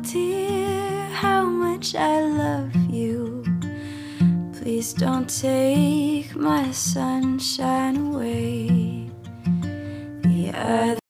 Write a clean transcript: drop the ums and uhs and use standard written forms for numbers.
dear, how much I love you. Please don't take my sunshine away. The other